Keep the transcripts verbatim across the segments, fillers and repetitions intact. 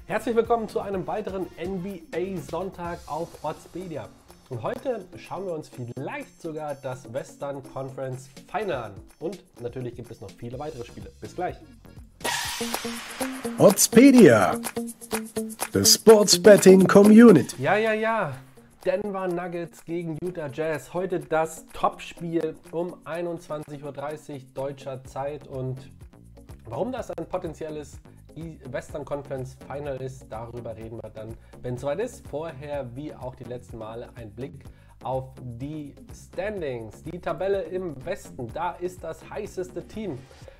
Herzlich willkommen zu einem weiteren N B A-Sonntag auf Oddspedia. Und heute schauen wir uns vielleicht sogar das Western Conference Final an. Und natürlich gibt es noch viele weitere Spiele. Bis gleich. Oddspedia, the Sports Betting Community. Ja, ja, ja. Denver Nuggets gegen Utah Jazz. Heute das Topspiel um einundzwanzig Uhr dreißig deutscher Zeit. Und warum das ein potenzielles Western Conference Final ist, darüber reden wir dann, wenn es soweit ist. Vorher, wie auch die letzten Male, ein Blick auf die Standings, die Tabelle im Westen. Da ist das heißeste Team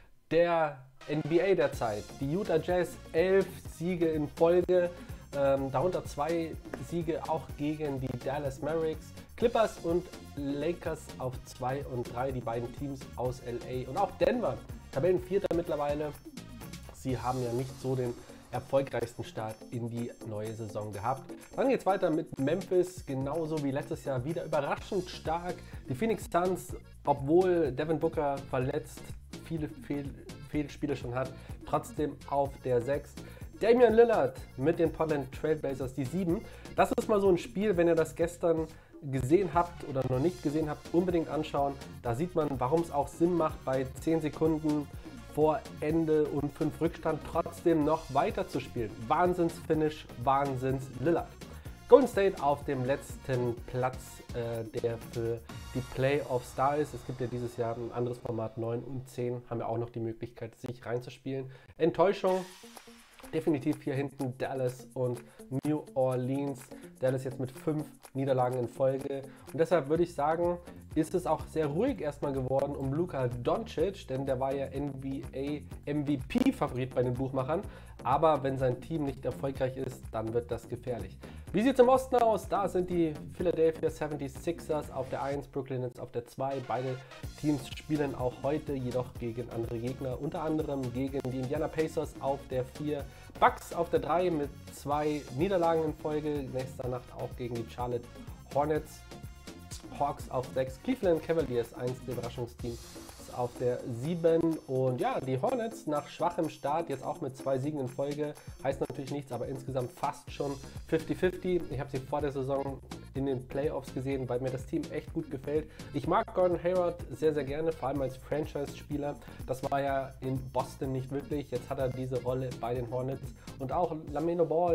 der N B A derzeit. Die Utah Jazz, elf Siege in Folge, ähm, darunter zwei Siege auch gegen die Dallas Mavericks. Clippers und Lakers auf zwei und drei, die beiden Teams aus L A. Und auch Denver, Tabellenvierter mittlerweile. Sie haben ja nicht so den erfolgreichsten Start in die neue Saison gehabt. Dann geht es weiter mit Memphis, genauso wie letztes Jahr, wieder überraschend stark. Die Phoenix Suns, obwohl Devin Booker verletzt, viele Fehl Fehlspiele schon hat, trotzdem auf der sechs. Damian Lillard mit den Portland Trail Blazers, die sieben. Das ist mal so ein Spiel, wenn ihr das gestern gesehen habt oder noch nicht gesehen habt, unbedingt anschauen. Da sieht man, warum es auch Sinn macht, bei zehn Sekunden vor Ende und fünf Rückstand trotzdem noch weiter zu spielen. Wahnsinns-Finish, Wahnsinns-Lillard. Golden State auf dem letzten Platz, äh, der für die Playoffs da ist. Es gibt ja dieses Jahr ein anderes Format, neun und zehn, haben ja auch noch die Möglichkeit, sich reinzuspielen. Enttäuschung, definitiv hier hinten Dallas und New Orleans. Dallas jetzt mit fünf Niederlagen in Folge. Und deshalb würde ich sagen, ist es auch sehr ruhig erstmal geworden um Luka Doncic, denn der war ja N B A M V P-Favorit bei den Buchmachern. Aber wenn sein Team nicht erfolgreich ist, dann wird das gefährlich. Wie sieht es im Osten aus? Da sind die Philadelphia seventy-sixers auf der eins, Brooklyn Nets auf der zwei. Beide Teams spielen auch heute, jedoch gegen andere Gegner. Unter anderem gegen die Indiana Pacers auf der vier. Bucks auf der drei mit zwei Niederlagen in Folge. Nächste Nacht auch gegen die Charlotte Hornets. Hawks auf sechs. Cleveland Cavaliers, eins der Überraschungsteams, auf der sieben. Und ja, die Hornets nach schwachem Start, jetzt auch mit zwei Siegen in Folge, heißt natürlich nichts, aber insgesamt fast schon fünfzig fünfzig. Ich habe sie vor der Saison in den Playoffs gesehen, weil mir das Team echt gut gefällt. Ich mag Gordon Hayward sehr, sehr gerne, vor allem als Franchise-Spieler. Das war ja in Boston nicht wirklich. Jetzt hat er diese Rolle bei den Hornets. Und auch LaMelo Ball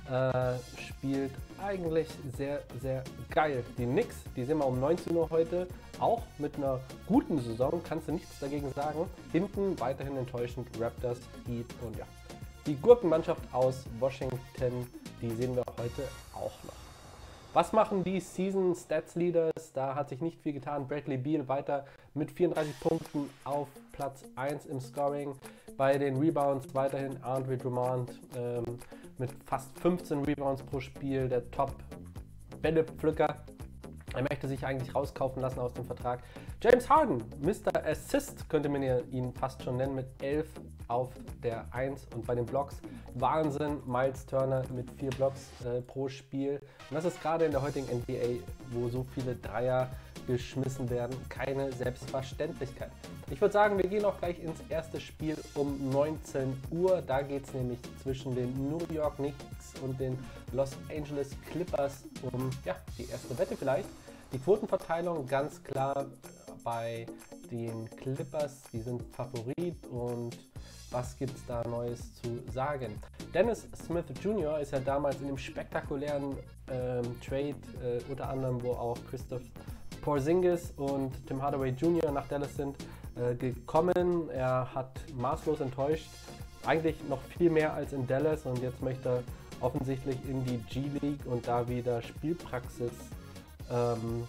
äh, spielt eigentlich sehr, sehr geil. Die Knicks, die sehen wir um neunzehn Uhr heute, auch mit einer guten Saison, kannst du nichts dagegen sagen. Hinten weiterhin enttäuschend Raptors, Heat und ja, die Gurkenmannschaft aus Washington, die sehen wir heute auch noch. Was machen die Season Stats Leaders? Da hat sich nicht viel getan. Bradley Beal weiter mit vierunddreißig Punkten auf Platz eins im Scoring. Bei den Rebounds weiterhin Andre Drummond ähm, mit fast fünfzehn Rebounds pro Spiel, der Top-Bälle-Pflücker. Er möchte sich eigentlich rauskaufen lassen aus dem Vertrag. James Harden, Mister Assist, könnte man ihn fast schon nennen, mit elf auf der eins. Und bei den Blocks Wahnsinn, Miles Turner mit vier Blocks äh, pro Spiel. Und das ist gerade in der heutigen N B A, wo so viele Dreier geschmissen werden, keine Selbstverständlichkeit. Ich würde sagen, wir gehen auch gleich ins erste Spiel um neunzehn Uhr. Da geht es nämlich zwischen den New York Knicks und den Los Angeles Clippers um ja, die erste Wette vielleicht. Die Quotenverteilung ganz klar bei den Clippers, die sind Favorit. Und was gibt es da Neues zu sagen? Dennis Smith Junior ist ja damals in dem spektakulären ähm, Trade, äh, unter anderem, wo auch Christoph Porzingis und Tim Hardaway Junior nach Dallas sind, äh, gekommen. Er hat maßlos enttäuscht, eigentlich noch viel mehr als in Dallas, und jetzt möchte er offensichtlich in die G-League und da wieder Spielpraxis ähm,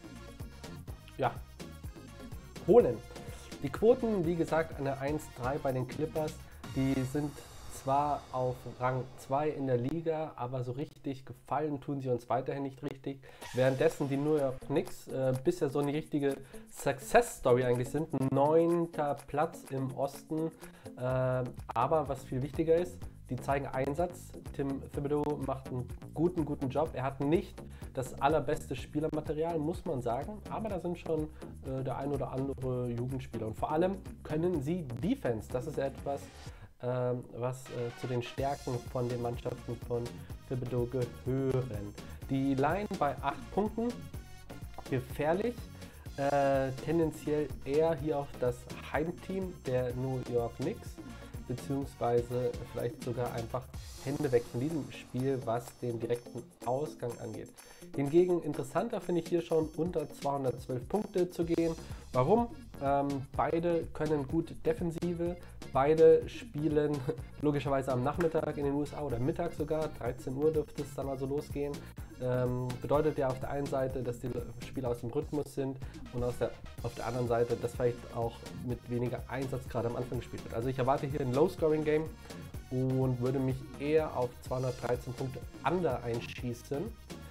ja, holen. Die Quoten, wie gesagt, eine eins drei bei den Clippers, die sind zwar auf Rang zwei in der Liga, aber so richtig gefallen tun sie uns weiterhin nicht richtig. Währenddessen die New York Knicks äh, bisher so eine richtige Success-Story eigentlich sind. Neunter Platz im Osten, äh, aber was viel wichtiger ist, die zeigen Einsatz. Tim Thibodeau macht einen guten, guten Job. Er hat nicht das allerbeste Spielermaterial, muss man sagen, aber da sind schon äh, der ein oder andere Jugendspieler. Und vor allem können sie Defense. Das ist etwas, ähm, was äh, zu den Stärken von den Mannschaften von Thibodeau gehören. Die Line bei acht Punkten, gefährlich, äh, tendenziell eher hier auf das Heimteam der New York Knicks, beziehungsweise vielleicht sogar einfach Hände weg von diesem Spiel, was den direkten Ausgang angeht. Hingegen interessanter finde ich hier schon unter zweihundertzwölf Punkte zu gehen. Warum? Ähm, beide können gut Defensive, beide spielen logischerweise am Nachmittag in den U S A oder Mittag sogar, dreizehn Uhr dürfte es dann also losgehen. Ähm, bedeutet ja auf der einen Seite, dass die Spieler aus dem Rhythmus sind und aus der, auf der anderen Seite, dass vielleicht auch mit weniger Einsatz gerade am Anfang gespielt wird. Also ich erwarte hier ein Low-Scoring-Game und würde mich eher auf zweihundertdreizehn Punkte Under einschießen.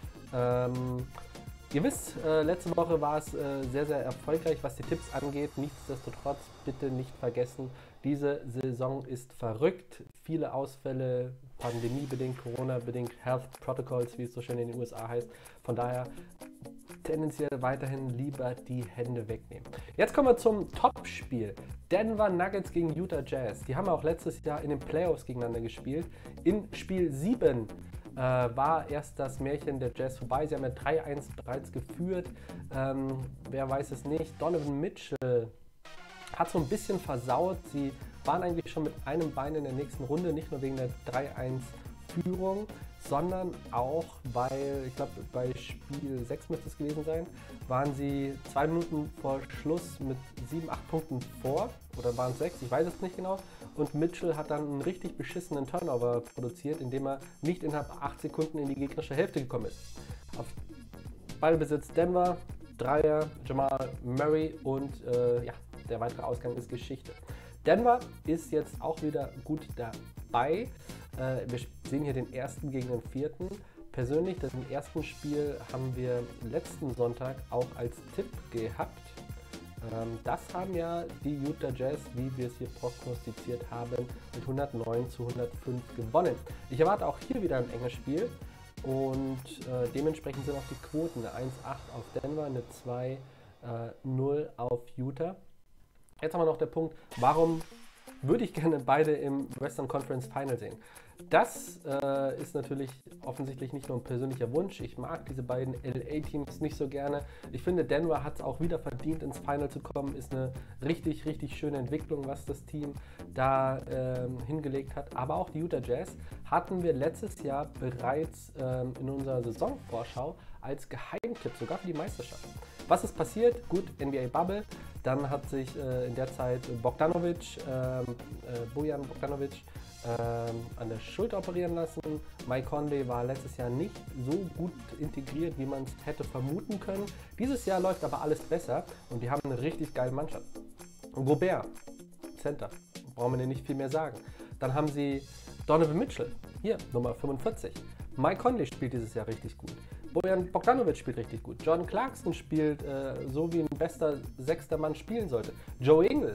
Ähm, ihr wisst, äh, letzte Woche war es äh, sehr, sehr erfolgreich, was die Tipps angeht. Nichtsdestotrotz bitte nicht vergessen, diese Saison ist verrückt. Viele Ausfälle, pandemiebedingt, Corona-bedingt, Health Protocols, wie es so schön in den U S A heißt. Von daher tendenziell weiterhin lieber die Hände wegnehmen. Jetzt kommen wir zum Topspiel. Denver Nuggets gegen Utah Jazz. Die haben auch letztes Jahr in den Playoffs gegeneinander gespielt. In Spiel sieben äh, war erst das Märchen der Jazz vorbei. Sie haben ja drei eins bereits geführt. Ähm, wer weiß es nicht. Donovan Mitchell hat so ein bisschen versaut. Sie waren eigentlich schon mit einem Bein in der nächsten Runde, nicht nur wegen der drei eins Führung, sondern auch, weil, ich glaube, bei Spiel sechs müsste es gewesen sein, waren sie zwei Minuten vor Schluss mit sieben, acht Punkten vor, oder waren es sechs, ich weiß es nicht genau, und Mitchell hat dann einen richtig beschissenen Turnover produziert, indem er nicht innerhalb acht Sekunden in die gegnerische Hälfte gekommen ist. Auf Ballbesitz Denver, Dreier, Jamal Murray und äh, ja, der weitere Ausgang ist Geschichte. Denver ist jetzt auch wieder gut dabei. Äh, wir sehen hier den ersten gegen den vierten. Persönlich, das im ersten Spiel haben wir letzten Sonntag auch als Tipp gehabt. Ähm, das haben ja die Utah Jazz, wie wir es hier prognostiziert haben, mit hundertneun zu hundertfünf gewonnen. Ich erwarte auch hier wieder ein enges Spiel und äh, dementsprechend sind auch die Quoten eine eins Komma acht auf Denver, eine zwei null auf Utah. Jetzt haben wir noch der Punkt, warum würde ich gerne beide im Western Conference Final sehen? Das äh, ist natürlich offensichtlich nicht nur ein persönlicher Wunsch. Ich mag diese beiden L A-Teams nicht so gerne. Ich finde, Denver hat es auch wieder verdient, ins Final zu kommen. Ist eine richtig, richtig schöne Entwicklung, was das Team da ähm, hingelegt hat. Aber auch die Utah Jazz hatten wir letztes Jahr bereits ähm, in unserer Saisonvorschau als Geheimtipp, sogar für die Meisterschaft. Was ist passiert? Gut, N B A-Bubble. Dann hat sich äh, in der Zeit Bogdanovic, ähm, äh, Bojan Bogdanovic, ähm, an der Schulter operieren lassen. Mike Conley war letztes Jahr nicht so gut integriert, wie man es hätte vermuten können. Dieses Jahr läuft aber alles besser und die haben eine richtig geile Mannschaft. Und Gobert, Center, brauchen wir dir nicht viel mehr sagen. Dann haben sie Donovan Mitchell, hier Nummer fünfundvierzig. Mike Conley spielt dieses Jahr richtig gut. Bojan Bogdanovic spielt richtig gut. Jordan Clarkson spielt äh, so, wie ein bester sechster Mann spielen sollte. Joe Ingles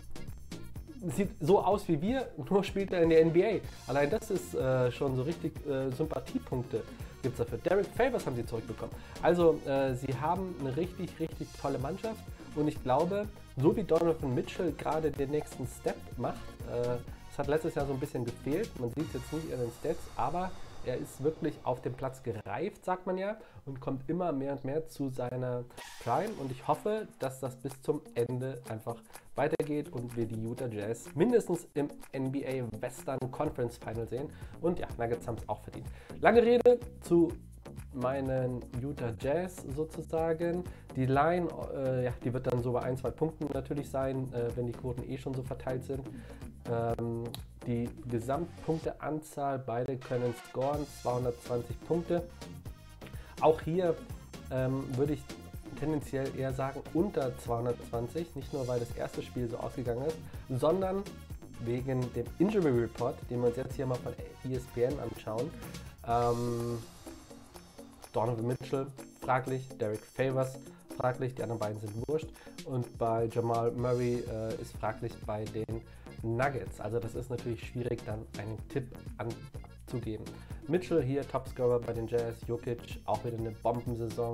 sieht so aus wie wir, nur spielt er in der N B A. Allein das ist äh, schon so richtig äh, Sympathiepunkte gibt es dafür. Derek Favors haben sie zurückbekommen. Also äh, sie haben eine richtig, richtig tolle Mannschaft und ich glaube, so wie Donovan Mitchell gerade den nächsten Step macht, äh, das hat letztes Jahr so ein bisschen gefehlt, man sieht es jetzt nicht in den Stats, aber er ist wirklich auf dem Platz gereift, sagt man ja, und kommt immer mehr und mehr zu seiner Prime. Und ich hoffe, dass das bis zum Ende einfach weitergeht und wir die Utah Jazz mindestens im N B A Western Conference Final sehen. Und ja, Nuggets haben es auch verdient. Lange Rede zu meinen Utah Jazz sozusagen. Die Line, äh, ja, die wird dann so bei ein, zwei Punkten natürlich sein, äh, wenn die Quoten eh schon so verteilt sind. Ähm, die Gesamtpunkteanzahl, beide können scoren, zweihundertzwanzig Punkte. Auch hier ähm, würde ich tendenziell eher sagen unter zweihundertzwanzig, nicht nur weil das erste Spiel so ausgegangen ist, sondern wegen dem Injury Report, den wir uns jetzt hier mal von E S P N anschauen. Ähm, Donovan Mitchell fraglich, Derek Favors fraglich, die anderen beiden sind wurscht. Und bei Jamal Murray äh, ist fraglich bei den Nuggets. Also das ist natürlich schwierig, dann einen Tipp anzugeben. Mitchell hier, Topscorer bei den Jazz, Jokic, auch wieder eine Bombensaison.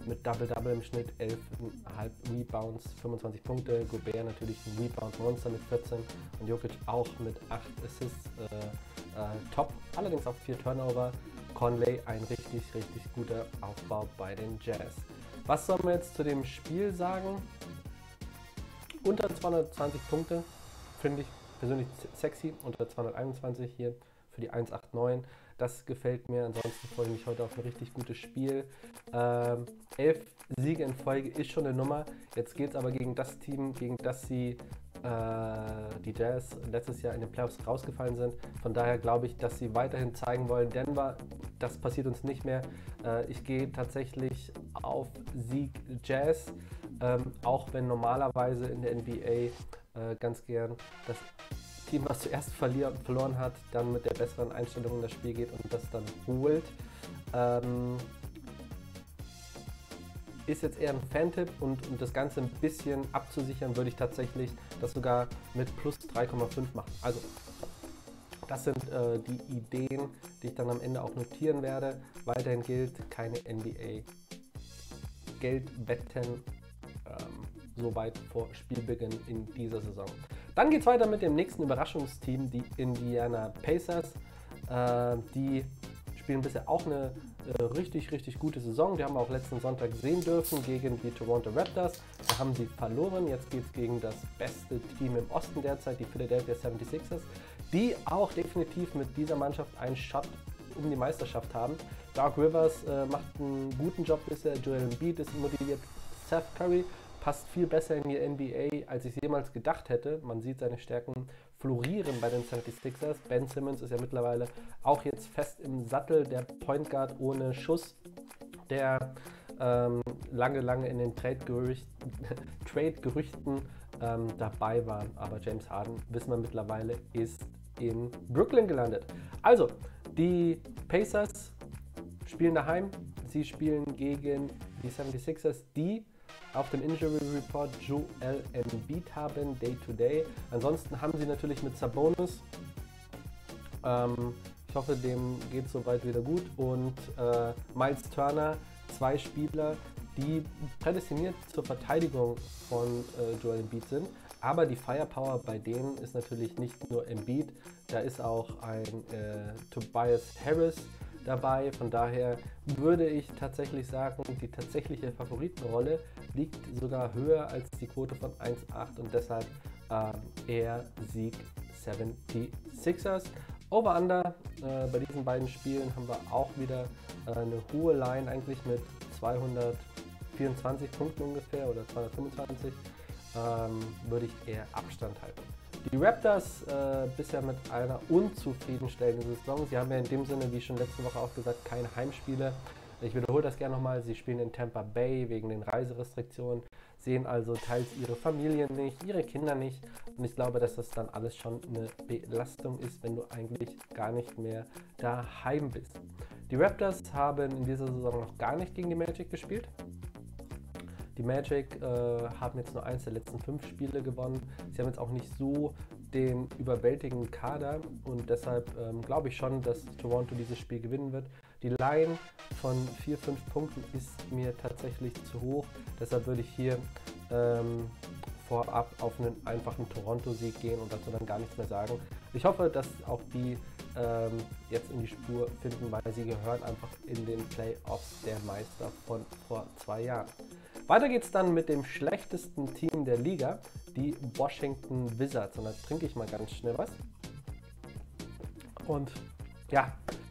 mit Double-Double im Schnitt, elf Komma fünf Rebounds, fünfundzwanzig Punkte. Gobert natürlich ein Rebound-Monster mit vierzehn und Jokic auch mit acht Assists, äh, äh, top, allerdings auch vier Turnover. Conley ein richtig, richtig guter Aufbau bei den Jazz. Was soll man jetzt zu dem Spiel sagen? Unter zweihundertzwanzig Punkte finde ich persönlich sexy, unter zweihunderteinundzwanzig hier für die eins Komma neunundachtzig. Das gefällt mir, ansonsten freue ich mich heute auf ein richtig gutes Spiel. Ähm, elf Siege in Folge ist schon eine Nummer. Jetzt geht es aber gegen das Team, gegen das sie äh, die Jazz letztes Jahr in den Playoffs rausgefallen sind. Von daher glaube ich, dass sie weiterhin zeigen wollen. Denver, das passiert uns nicht mehr. Äh, ich gehe tatsächlich auf Sieg Jazz, ähm, auch wenn normalerweise in der N B A äh, ganz gern das Team, was zuerst verlieren, verloren hat, dann mit der besseren Einstellung in das Spiel geht und das dann holt. Ähm, ist jetzt eher ein Fan-Tipp und um das Ganze ein bisschen abzusichern, würde ich tatsächlich das sogar mit plus drei Komma fünf machen. Also das sind äh, die Ideen, die ich dann am Ende auch notieren werde. Weiterhin gilt, keine N B A Geldwetten ähm, so weit vor Spielbeginn in dieser Saison. Dann geht es weiter mit dem nächsten Überraschungsteam, die Indiana Pacers. Äh, die spielen bisher auch eine äh, richtig, richtig gute Saison. Die haben wir auch letzten Sonntag sehen dürfen gegen die Toronto Raptors. Da haben sie verloren. Jetzt geht es gegen das beste Team im Osten derzeit, die Philadelphia seventy-sixers, die auch definitiv mit dieser Mannschaft einen Shot um die Meisterschaft haben. Doc Rivers äh, macht einen guten Job bisher. Joel Embiid ist motiviert. Seth Curry passt viel besser in die N B A, als ich jemals gedacht hätte. Man sieht seine Stärken florieren bei den seventy-sixers. Ben Simmons ist ja mittlerweile auch jetzt fest im Sattel, der Point Guard ohne Schuss, der ähm, lange, lange in den Trade-Gerüchten Trade ähm, dabei war. Aber James Harden, wissen wir mittlerweile, ist in Brooklyn gelandet. Also, die Pacers spielen daheim. Sie spielen gegen die seventy-sixers, die auf dem Injury Report Joel Embiid haben, Day to Day. Ansonsten haben sie natürlich mit Sabonis, ähm, ich hoffe, dem geht es soweit wieder gut, und äh, Miles Turner, zwei Spieler, die prädestiniert zur Verteidigung von äh, Joel Embiid sind. Aber die Firepower bei denen ist natürlich nicht nur Embiid, da ist auch ein äh, Tobias Harris dabei. Von daher würde ich tatsächlich sagen, die tatsächliche Favoritenrolle liegt sogar höher als die Quote von eins Komma acht und deshalb äh, eher Sieg seventy-sixers. Over-Under äh, bei diesen beiden Spielen haben wir auch wieder äh, eine hohe Line, eigentlich mit zweihundertvierundzwanzig Punkten ungefähr oder zweihundertfünfundzwanzig. Ähm, würde ich eher Abstand halten. Die Raptors äh, bisher mit einer unzufriedenstellenden Saison. Sie haben ja in dem Sinne, wie schon letzte Woche auch gesagt, keine Heimspiele. Ich wiederhole das gerne nochmal. Sie spielen in Tampa Bay wegen den Reiserestriktionen, sehen also teils ihre Familien nicht, ihre Kinder nicht. Und ich glaube, dass das dann alles schon eine Belastung ist, wenn du eigentlich gar nicht mehr daheim bist. Die Raptors haben in dieser Saison noch gar nicht gegen die Magic gespielt. Die Magic äh, haben jetzt nur eins der letzten fünf Spiele gewonnen. Sie haben jetzt auch nicht so den überwältigenden Kader und deshalb ähm, glaube ich schon, dass Toronto dieses Spiel gewinnen wird. Die Line von vier, fünf Punkten ist mir tatsächlich zu hoch. Deshalb würde ich hier ähm, vorab auf einen einfachen Toronto-Sieg gehen und dazu dann gar nichts mehr sagen. Ich hoffe, dass auch die ähm, jetzt in die Spur finden, weil sie gehören einfach in den Playoffs der Meister von vor zwei Jahren. Weiter geht's dann mit dem schlechtesten Team der Liga, die Washington Wizards. Und da trinke ich mal ganz schnell was. Und ja,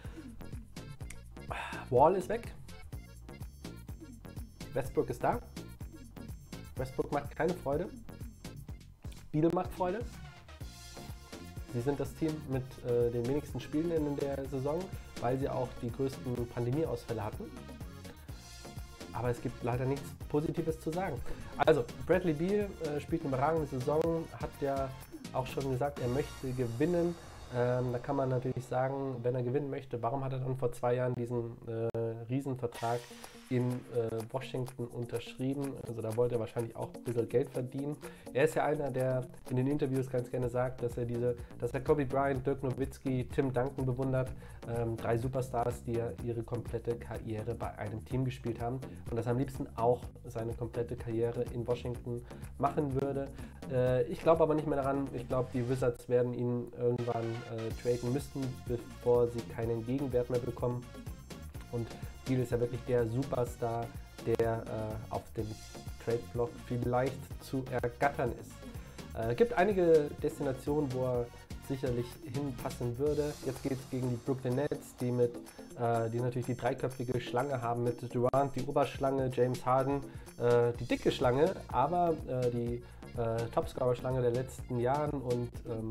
Wall ist weg. Westbrook ist da. Westbrook macht keine Freude. Beal macht Freude. Sie sind das Team mit äh, den wenigsten Spielen in der Saison, weil sie auch die größten Pandemieausfälle hatten. Aber es gibt leider nichts Positives zu sagen. Also, Bradley Beal äh, spielt eine überragende Saison, hat ja auch schon gesagt, er möchte gewinnen. Ähm, da kann man natürlich sagen, wenn er gewinnen möchte, warum hat er dann vor zwei Jahren diesen äh, Riesenvertrag in äh, Washington unterschrieben. Also da wollte er wahrscheinlich auch ein bisschen Geld verdienen. Er ist ja einer, der in den Interviews ganz gerne sagt, dass er diese, dass er Kobe Bryant, Dirk Nowitzki, Tim Duncan bewundert. Ähm, drei Superstars, die ja ihre komplette Karriere bei einem Team gespielt haben und das am liebsten auch seine komplette Karriere in Washington machen würde. Äh, ich glaube aber nicht mehr daran. Ich glaube, die Wizards werden ihn irgendwann äh, traden müssen, bevor sie keinen Gegenwert mehr bekommen. Und Beal ist ja wirklich der Superstar, der äh, auf dem Trade-Block vielleicht zu ergattern ist. Es äh, gibt einige Destinationen, wo er sicherlich hinpassen würde. Jetzt geht es gegen die Brooklyn Nets, die, mit, äh, die natürlich die dreiköpfige Schlange haben mit Durant, die Oberschlange, James Harden, äh, die dicke Schlange, aber äh, die äh, Topscorer-Schlange der letzten Jahren und ähm,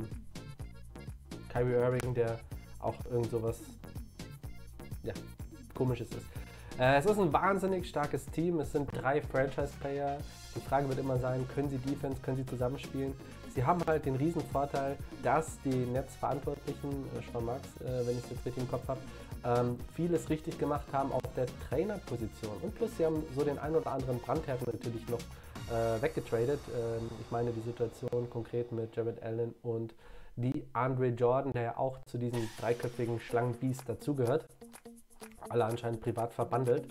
Kyrie Irving, der auch irgend sowas ja, Komisches ist. Äh, es ist ein wahnsinnig starkes Team. Es sind drei Franchise-Player. Die Frage wird immer sein, können sie Defense, können sie zusammenspielen? Sie haben halt den riesen Vorteil, dass die Netzverantwortlichen, äh, Sean Marks, äh, wenn ich es jetzt richtig im Kopf habe, ähm, vieles richtig gemacht haben auf der Trainerposition. Und plus, sie haben so den ein oder anderen Brandherd natürlich noch äh, weggetradet. Ähm, ich meine die Situation konkret mit Jared Allen und die Andre Jordan, der ja auch zu diesem dreiköpfigen Schlangenbiest dazugehört. Alle anscheinend privat verbandelt.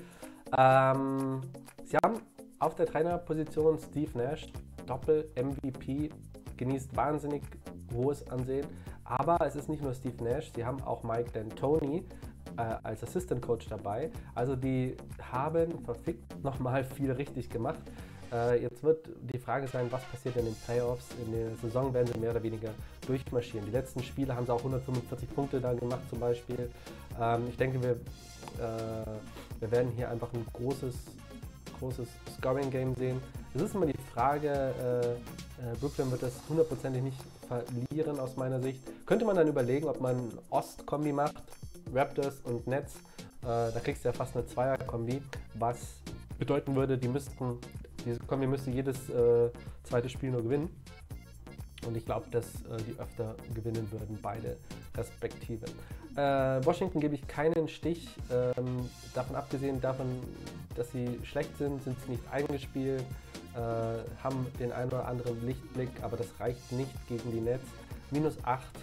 Ähm, sie haben auf der Trainerposition Steve Nash, Doppel-M V P, genießt wahnsinnig hohes Ansehen. Aber es ist nicht nur Steve Nash, sie haben auch Mike D'Antoni äh, als Assistant Coach dabei. Also die haben verfickt nochmal viel richtig gemacht. Äh, jetzt wird die Frage sein, was passiert in den Playoffs. In der Saison werden sie mehr oder weniger durchmarschieren. Die letzten Spiele haben sie auch hundertfünfundvierzig Punkte da gemacht zum Beispiel. Ähm, ich denke, wir, äh, wir werden hier einfach ein großes, großes Scoring-Game sehen. Es ist immer die Frage, äh, äh, Brooklyn wird das hundertprozentig nicht verlieren aus meiner Sicht. Könnte man dann überlegen, ob man Ost-Kombi macht, Raptors und Nets. Äh, da kriegst du ja fast eine Zweier-Kombi, was bedeuten würde, die müssten, diese Kombi müsste jedes äh, zweite Spiel nur gewinnen. Und ich glaube, dass äh, die öfter gewinnen würden, beide respektive. Äh, Washington gebe ich keinen Stich. Ähm, davon abgesehen, davon, dass sie schlecht sind, sind sie nicht eingespielt, äh, haben den einen oder anderen Lichtblick, aber das reicht nicht gegen die Nets. Minus acht,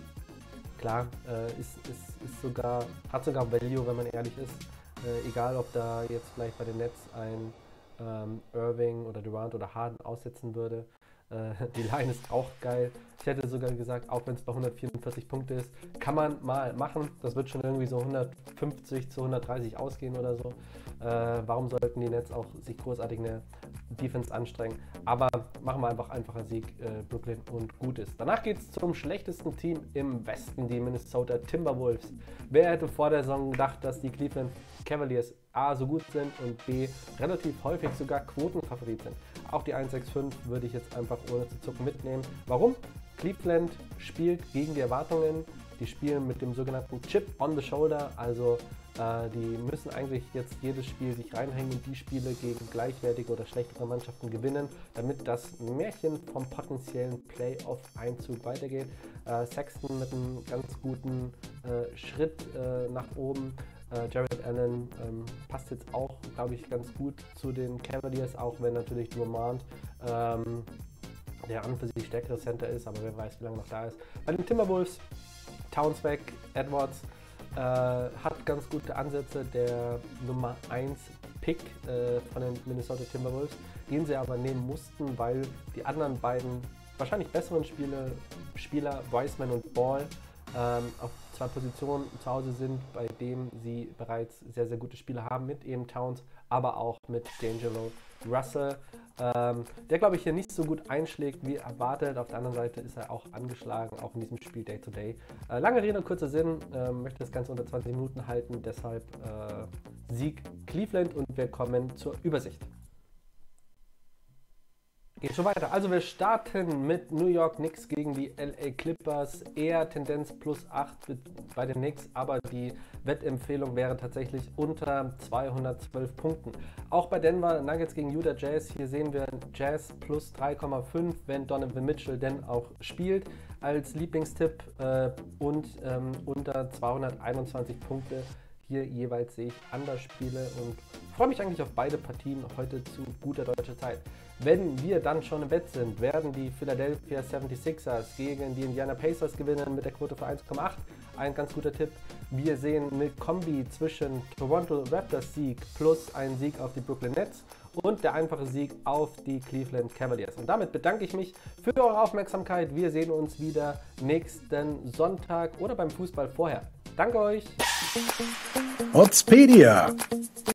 klar, äh, ist, ist, ist sogar, hat sogar Value, wenn man ehrlich ist. Äh, egal, ob da jetzt vielleicht bei den Nets ein ähm, Irving oder Durant oder Harden aussetzen würde. Die Line ist auch geil. Ich hätte sogar gesagt, auch wenn es bei hundertvierundvierzig Punkte ist, kann man mal machen. Das wird schon irgendwie so hundertfünfzig zu hundertdreißig ausgehen oder so. Äh, warum sollten die Nets auch sich großartig in der Defense anstrengen? Aber machen wir einfach einfacher Sieg, äh, Brooklyn, und gut ist. Danach geht es zum schlechtesten Team im Westen, die Minnesota Timberwolves. Wer hätte vor der Saison gedacht, dass die Cleveland Cavaliers A so gut sind und B relativ häufig sogar Quotenfavorit sind? Auch die eins Komma fünfundsechzig würde ich jetzt einfach ohne zu zucken mitnehmen. Warum? Cleveland spielt gegen die Erwartungen. Die spielen mit dem sogenannten Chip on the Shoulder. Also äh, die müssen eigentlich jetzt jedes Spiel sich reinhängen und die Spiele gegen gleichwertige oder schlechtere Mannschaften gewinnen, damit das Märchen vom potenziellen Playoff-Einzug weitergeht. Äh, Sexton mit einem ganz guten äh, Schritt äh, nach oben. Uh, Jared Allen ähm, passt jetzt auch, glaube ich, ganz gut zu den Cavaliers, auch wenn natürlich Durant ähm, der an für sich stärkere Center ist, aber wer weiß, wie lange noch da ist. Bei den Timberwolves, Towns weg, Edwards äh, hat ganz gute Ansätze, der Nummer eins Pick äh, von den Minnesota Timberwolves, den sie aber nehmen mussten, weil die anderen beiden wahrscheinlich besseren Spiele, Spieler, Wiseman und Ball, ähm, auf zwei Positionen zu Hause sind, bei denen sie bereits sehr, sehr gute Spieler haben, mit eben Towns, aber auch mit D'Angelo Russell, ähm, der, glaube ich, hier nicht so gut einschlägt, wie erwartet. Auf der anderen Seite ist er auch angeschlagen, auch in diesem Spiel Day-to-Day. Äh, lange Rede, kurzer Sinn, äh, möchte das Ganze unter zwanzig Minuten halten, deshalb äh, Sieg Cleveland, und wir kommen zur Übersicht. Geht schon weiter. Also wir starten mit New York Knicks gegen die L A Clippers. Eher Tendenz plus acht bei den Knicks, aber die Wettempfehlung wäre tatsächlich unter zweihundertzwölf Punkten. Auch bei Denver Nuggets gegen Utah Jazz. Hier sehen wir Jazz plus drei Komma fünf, wenn Donovan Mitchell denn auch spielt, als Lieblingstipp, äh, und ähm, unter zweihunderteinundzwanzig Punkte. Hier jeweils sehe ich Underspiele und freue mich eigentlich auf beide Partien heute zu guter deutscher Zeit. Wenn wir dann schon im Bett sind, werden die Philadelphia seventy-sixers gegen die Indiana Pacers gewinnen mit der Quote für eins Komma acht. Ein ganz guter Tipp. Wir sehen eine Kombi zwischen Toronto Raptors Sieg plus einen Sieg auf die Brooklyn Nets und der einfache Sieg auf die Cleveland Cavaliers. Und damit bedanke ich mich für eure Aufmerksamkeit. Wir sehen uns wieder nächsten Sonntag oder beim Fußball vorher. Danke euch! Oddspedia.